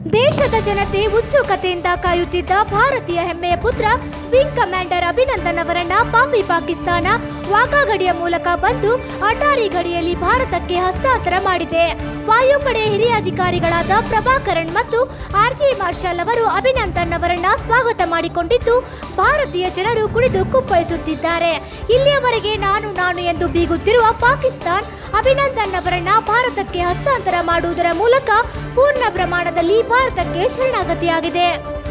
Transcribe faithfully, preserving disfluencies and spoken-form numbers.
ದೇಶದ ಜನತೆ ಉತ್ಸುಕತೆಯಿಂದ ಕಾಯುತ್ತಿದ್ದ ಭಾರತೀಯ ಹೆಮ್ಮೆಯ ಪುತ್ರ ವಿಂಗ್ ಕಮಾಂಡರ್ ಅಭಿನಂದನ್ ಅವರನ್ನ ಪಾಪಿ ಪಾಕಿಸ್ತಾನ ವಾಘಾ ಗಡಿಯ ಮೂಲಕ ಬಂದು ಅಟಾರಿ ಗಡಿಯಲ್ಲಿ ಭಾರತಕ್ಕೆ ಹಸ್ತಾಂತರ ಮಾಡಿದೆ. ವಾಯುಪಡೆ ಹಿರಿಯ ಅಧಿಕಾರಿಗಳಾದ ಪ್ರಭಾಕರನ್ ಮತ್ತು ಆರ್ಜಿ ಮಾರ್ಷಲ್ ಅವರು ಅಭಿನಂದನ್ ಅವರನ್ನ ಸ್ವಾಗತ ಮಾಡಿಕೊಂಡಿದ್ದು ಭಾರತೀಯ ಜನರು ಕುಣಿದು ಕುಪ್ಪಳಿಸುತ್ತಿದ್ದಾರೆ. ಇಲ್ಲಿಯವರೆಗೆ ನಾನು ನಾನು ಎಂದು ಬೀಗುತ್ತಿರುವ ಪಾಕಿಸ್ತಾನ್ ಅಭಿನಂದನ್ ಅವರನ್ನ ಭಾರತಕ್ಕೆ ಹಸ್ತಾಂತರ ಮಾಡುವುದರ ಮೂಲಕ ಪೂರ್ಣ ಪ್ರಮಾಣದಲ್ಲಿ ಭಾರತಕ್ಕೆ ಶರಣಾಗತಿಯಾಗಿದೆ.